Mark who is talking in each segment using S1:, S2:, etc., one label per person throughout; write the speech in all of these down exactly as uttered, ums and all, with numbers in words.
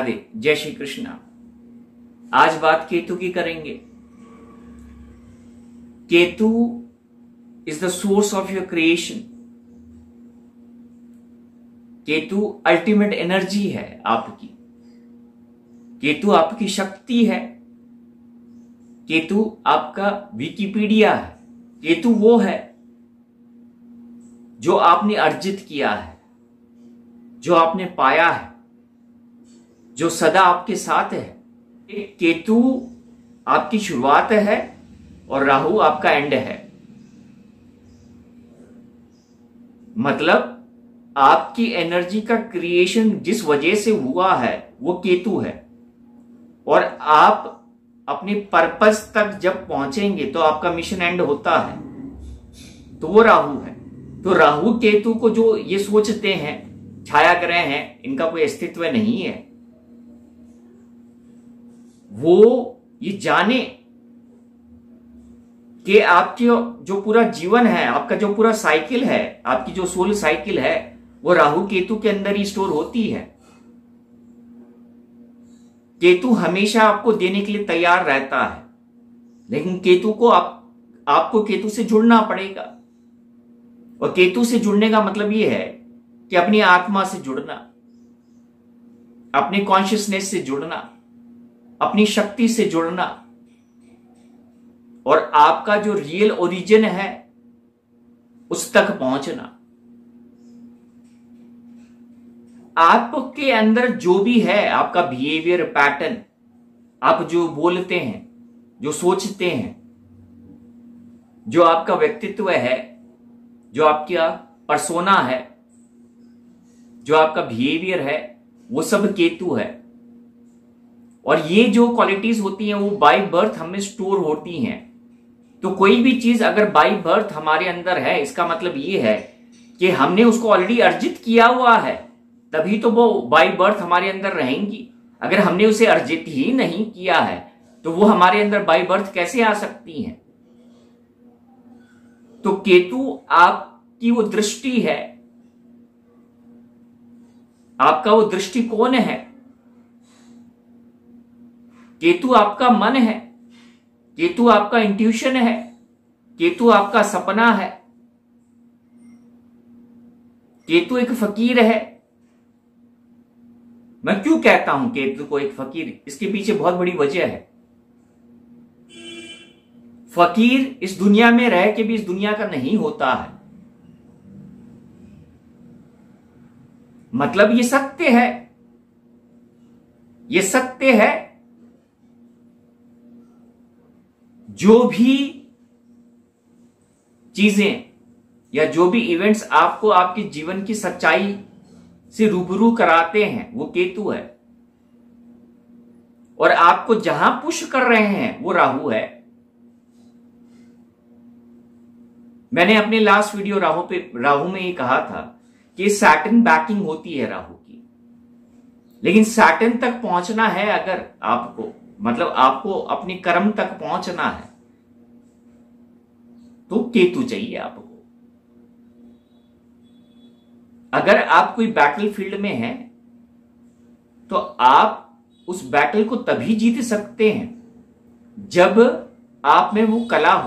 S1: राधे, जय श्री कृष्णा। आज बात केतु की करेंगे। Ketu is the source of your creation. Ketu ultimate energy है आपकी। केतु आपकी शक्ति है। केतु आपका विकिपीडिया है। केतु वो है जो आपने अर्जित किया है, जो आपने पाया है, जो सदा आपके साथ है। केतु आपकी शुरुआत है और राहु आपका एंड है। मतलब आपकी एनर्जी का क्रिएशन जिस वजह से हुआ है वो केतु है, और आप अपने पर्पस तक जब पहुंचेंगे तो आपका मिशन एंड होता है, तो वो राहु है। तो राहु केतु को जो ये सोचते हैं छाया ग्रह हैं, इनका कोई अस्तित्व नहीं है, वो ये जाने कि आपकी जो पूरा जीवन है, आपका जो पूरा साइकिल है, आपकी जो सोल साइकिल है, वो राहु केतु के अंदर ही स्टोर होती है। केतु हमेशा आपको देने के लिए तैयार रहता है, लेकिन केतु को आप आपको केतु से जुड़ना पड़ेगा। और केतु से जुड़ने का मतलब यह है कि अपनी आत्मा से जुड़ना, अपने कॉन्शियसनेस से जुड़ना, अपनी शक्ति से जुड़ना, और आपका जो रियल ओरिजिन है उस तक पहुंचना। आपके अंदर जो भी है, आपका बिहेवियर पैटर्न, आप जो बोलते हैं, जो सोचते हैं, जो आपका व्यक्तित्व है, जो आपका पर्सोना है, जो आपका बिहेवियर है, वो सब केतु है। और ये जो क्वालिटीज होती हैं वो बाय बर्थ हमें स्टोर होती हैं। तो कोई भी चीज अगर बाय बर्थ हमारे अंदर है, इसका मतलब ये है कि हमने उसको ऑलरेडी अर्जित किया हुआ है, तभी तो वो बाय बर्थ हमारे अंदर रहेंगी। अगर हमने उसे अर्जित ही नहीं किया है तो वो हमारे अंदर बाय बर्थ कैसे आ सकती हैं? तो केतु आपकी वो दृष्टि है, आपका वो दृष्टिकोण है। केतु आपका मन है, केतु आपका इंट्यूशन है, केतु आपका सपना है। केतु एक फकीर है। मैं क्यों कहता हूं केतु को एक फकीर? इसके पीछे बहुत बड़ी वजह है। फकीर इस दुनिया में रह के भी इस दुनिया का नहीं होता है। मतलब ये सत्य है, ये सत्य है। जो भी चीजें या जो भी इवेंट्स आपको आपके जीवन की सच्चाई से रूबरू कराते हैं वो केतु है, और आपको जहां पुश कर रहे हैं वो राहु है। मैंने अपने लास्ट वीडियो राहु पे राहु में ये कहा था कि सैटर्न बैकिंग होती है राहु की, लेकिन सैटर्न तक पहुंचना है अगर आपको, मतलब आपको अपने कर्म तक पहुंचना है, तो केतु चाहिए आपको। अगर आप कोई बैटल फील्ड में हैं तो आप उस बैटल को तभी जीत सकते हैं जब आप में वो कला हो,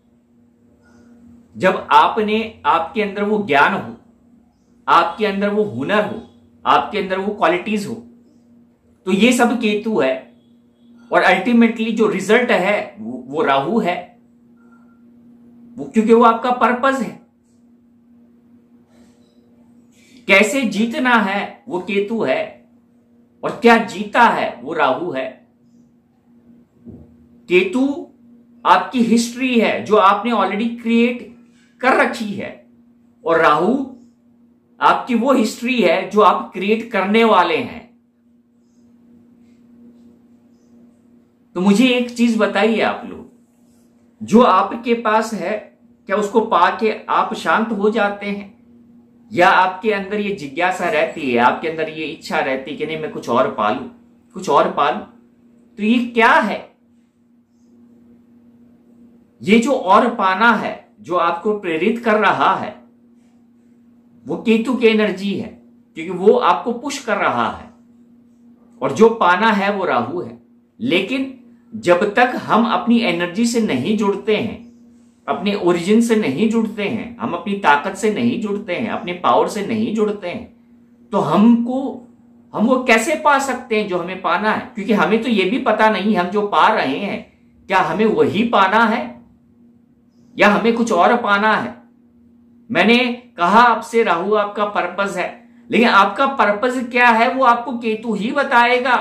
S1: जब आपने आपके अंदर वो ज्ञान हो, आपके अंदर वो हुनर हो, आपके अंदर वो क्वालिटीज हो। तो ये सब केतु है, और अल्टीमेटली जो रिजल्ट है वो, वो राहु है, वो क्योंकि वो आपका पर्पस है। कैसे जीतना है वो केतु है, और क्या जीता है वो राहु है। केतु आपकी हिस्ट्री है जो आपने ऑलरेडी क्रिएट कर रखी है, और राहु आपकी वो हिस्ट्री है जो आप क्रिएट करने वाले हैं। तो मुझे एक चीज बताइए आप लोग, जो आपके पास है क्या उसको पाके आप शांत हो जाते हैं, या आपके अंदर ये जिज्ञासा रहती है, आपके अंदर ये इच्छा रहती है कि नहीं मैं कुछ और पालू, कुछ और पालू? तो ये क्या है? ये जो और पाना है, जो आपको प्रेरित कर रहा है, वो केतु की एनर्जी है, क्योंकि वो आपको पुश कर रहा है। और जो पाना है वो राहु है। लेकिन जब तक हम अपनी एनर्जी से नहीं जुड़ते हैं, अपने ओरिजिन से नहीं जुड़ते हैं, हम अपनी ताकत से नहीं जुड़ते हैं, अपने पावर से नहीं जुड़ते हैं, तो हमको हम वो कैसे पा सकते हैं जो हमें पाना है? क्योंकि हमें तो ये भी पता नहीं हम जो पा रहे हैं क्या हमें वही पाना है या हमें कुछ और पाना है। मैंने कहा आपसे राहु आपका पर्पस है, लेकिन आपका पर्पस क्या है वो आपको केतु ही बताएगा।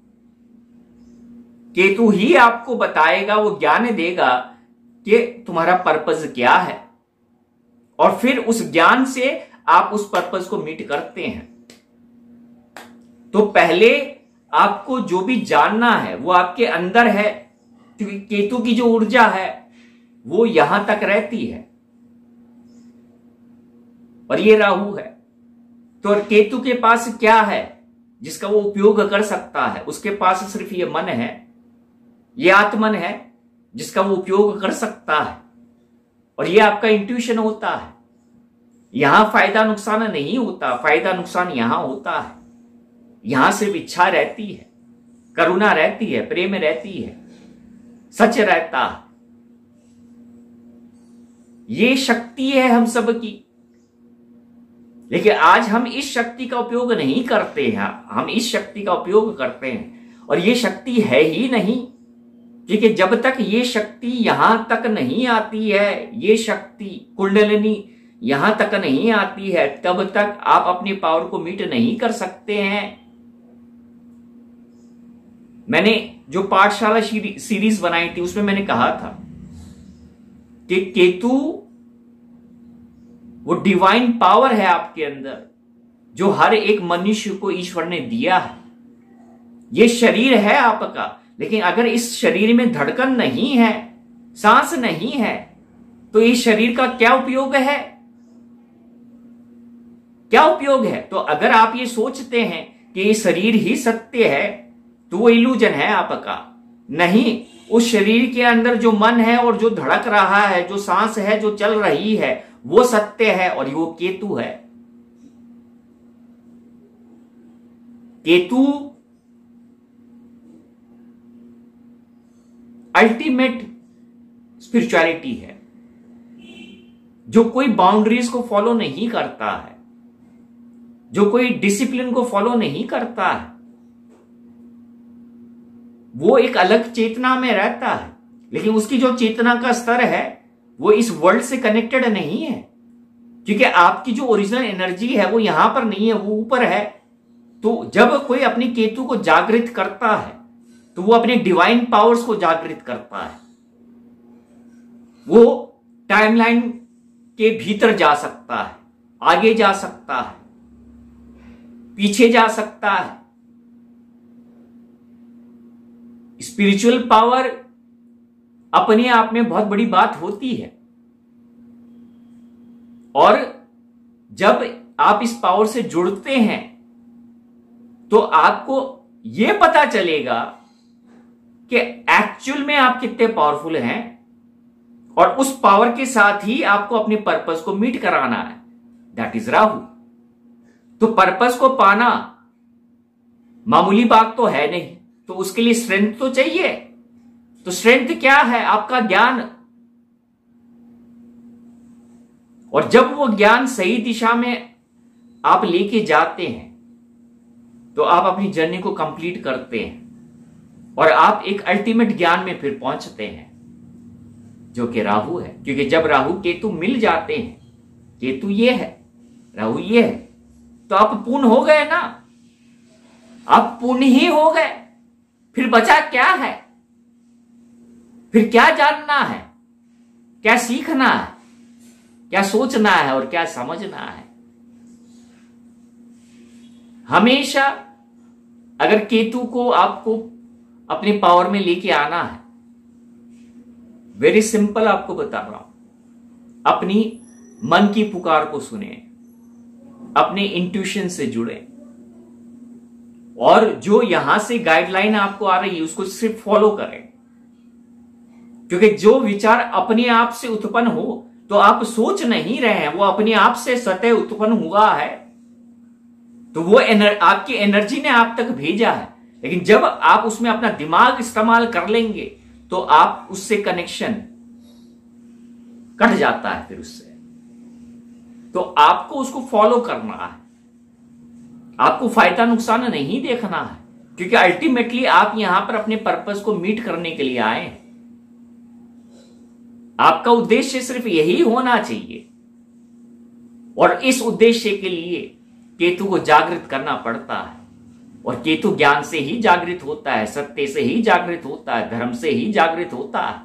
S1: केतु ही आपको बताएगा, वो ज्ञान देगा कि तुम्हारा पर्पस क्या है, और फिर उस ज्ञान से आप उस पर्पस को मीट करते हैं। तो पहले आपको जो भी जानना है वो आपके अंदर है, क्योंकि केतु की जो ऊर्जा है वो यहां तक रहती है और ये राहु है। तो केतु के पास क्या है जिसका वो उपयोग कर सकता है? उसके पास सिर्फ ये मन है, ये आत्मन है जिसका वो उपयोग कर सकता है, और ये आपका इंट्यूशन होता है। यहां फायदा नुकसान नहीं होता, फायदा नुकसान यहां होता है। यहां सिर्फ इच्छा रहती है, करुणा रहती है, प्रेम रहती है, सच रहता है। ये शक्ति है हम सब की, लेकिन आज हम इस शक्ति का उपयोग नहीं करते हैं। हम इस शक्ति का उपयोग करते हैं और ये शक्ति है ही नहीं, क्योंकि जब तक ये शक्ति यहां तक नहीं आती है, ये शक्ति कुंडलिनी यहां तक नहीं आती है, तब तक आप अपनी पावर को मीट नहीं कर सकते हैं। मैंने जो पाठशाला सीरीज बनाई थी उसमें मैंने कहा था कि केतु वो डिवाइन पावर है आपके अंदर, जो हर एक मनुष्य को ईश्वर ने दिया है। ये शरीर है आपका, लेकिन अगर इस शरीर में धड़कन नहीं है, सांस नहीं है, तो इस शरीर का क्या उपयोग है? क्या उपयोग है? तो अगर आप ये सोचते हैं कि ये शरीर ही सत्य है, तो वो इल्यूजन है आपका। नहीं, उस शरीर के अंदर जो मन है और जो धड़क रहा है, जो सांस है जो चल रही है, वो सत्य है और वो केतु है। केतु अल्टीमेट स्पिरिचुअलिटी है, जो कोई बाउंड्रीज को फॉलो नहीं करता है, जो कोई डिसिप्लिन को फॉलो नहीं करता है। वो एक अलग चेतना में रहता है, लेकिन उसकी जो चेतना का स्तर है वो इस वर्ल्ड से कनेक्टेड नहीं है, क्योंकि आपकी जो ओरिजिनल एनर्जी है वो यहां पर नहीं है, वो ऊपर है। तो जब कोई अपनी केतु को जागृत करता है तो वो अपने डिवाइन पावर्स को जागृत करता है। वो टाइमलाइन के भीतर जा सकता है, आगे जा सकता है, पीछे जा सकता है। स्पिरिचुअल पावर अपने आप में बहुत बड़ी बात होती है, और जब आप इस पावर से जुड़ते हैं तो आपको यह पता चलेगा कि एक्चुअल में आप कितने पावरफुल हैं, और उस पावर के साथ ही आपको अपने पर्पस को मीट कराना है। That is Rahu. तो पर्पस को पाना मामूली बात तो है नहीं, तो उसके लिए स्ट्रेंथ तो चाहिए। तो स्ट्रेंथ क्या है? आपका ज्ञान। और जब वो ज्ञान सही दिशा में आप लेके जाते हैं तो आप अपनी जर्नी को कंप्लीट करते हैं और आप एक अल्टीमेट ज्ञान में फिर पहुंचते हैं, जो कि राहु है। क्योंकि जब राहु केतु मिल जाते हैं, केतु ये है, राहु ये है, तो आप पूर्ण हो गए ना, आप पूर्ण ही हो गए। फिर बचा क्या है? फिर क्या जानना है, क्या सीखना है, क्या सोचना है और क्या समझना है? हमेशा अगर केतु को आपको अपने पावर में लेके आना है, वेरी सिंपल आपको बता रहा हूं, अपनी मन की पुकार को सुने, अपने इंट्यूशन से जुड़े, और जो यहां से गाइडलाइन आपको आ रही है उसको सिर्फ फॉलो करें। क्योंकि जो विचार अपने आप से उत्पन्न हो, तो आप सोच नहीं रहे हैं, वो अपने आप से सतह उत्पन्न हुआ है, तो वो एनर, आपकी एनर्जी ने आप तक भेजा है। लेकिन जब आप उसमें अपना दिमाग इस्तेमाल कर लेंगे तो आप उससे कनेक्शन कट जाता है फिर उससे। तो आपको उसको फॉलो करना है, आपको फायदा नुकसान नहीं देखना है, क्योंकि अल्टीमेटली आप यहां पर अपने पर्पस को मीट करने के लिए आए हैं। आपका उद्देश्य सिर्फ यही होना चाहिए, और इस उद्देश्य के लिए केतु को जागृत करना पड़ता है। और केतु ज्ञान से ही जागृत होता है, सत्य से ही जागृत होता है, धर्म से ही जागृत होता है।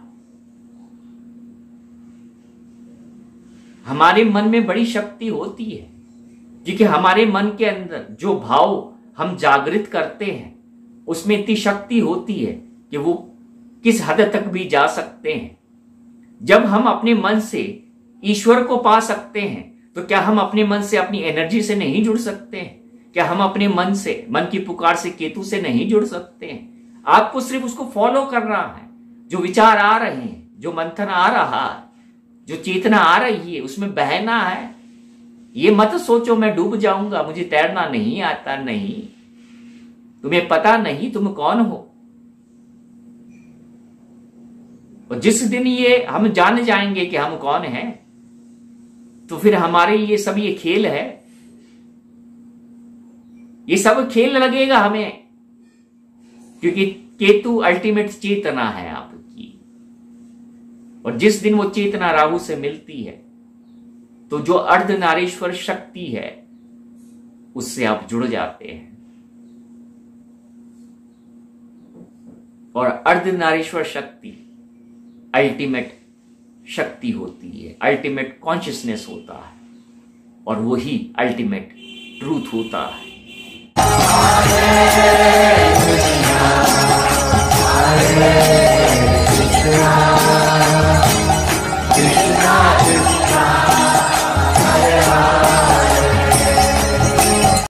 S1: हमारे मन में बड़ी शक्ति होती है, क्योंकि हमारे मन के अंदर जो भाव हम जागृत करते हैं उसमें इतनी शक्ति होती है कि वो किस हद तक भी जा सकते हैं। जब हम अपने मन से ईश्वर को पा सकते हैं तो क्या हम अपने मन से अपनी एनर्जी से नहीं जुड़ सकते हैं? क्या हम अपने मन से, मन की पुकार से केतु से नहीं जुड़ सकते हैं? आपको सिर्फ उसको फॉलो करना है। जो विचार आ रहे हैं, जो मंथन आ रहा है, जो चेतना आ रही है, उसमें बहना है। ये मत सोचो मैं डूब जाऊंगा, मुझे तैरना नहीं आता। नहीं, तुम्हें पता नहीं तुम कौन हो। और जिस दिन ये हम जान जाएंगे कि हम कौन हैं, तो फिर हमारे लिए सब ये खेल है, ये सब खेल लगेगा हमें, क्योंकि केतु अल्टीमेट चेतना है आपकी। और जिस दिन वो चेतना राहु से मिलती है तो जो अर्धनारीश्वर शक्ति है उससे आप जुड़ जाते हैं। और अर्धनारीश्वर शक्ति अल्टीमेट शक्ति होती है, अल्टीमेट कॉन्शियसनेस होता है, और वही अल्टीमेट ट्रूथ होता है।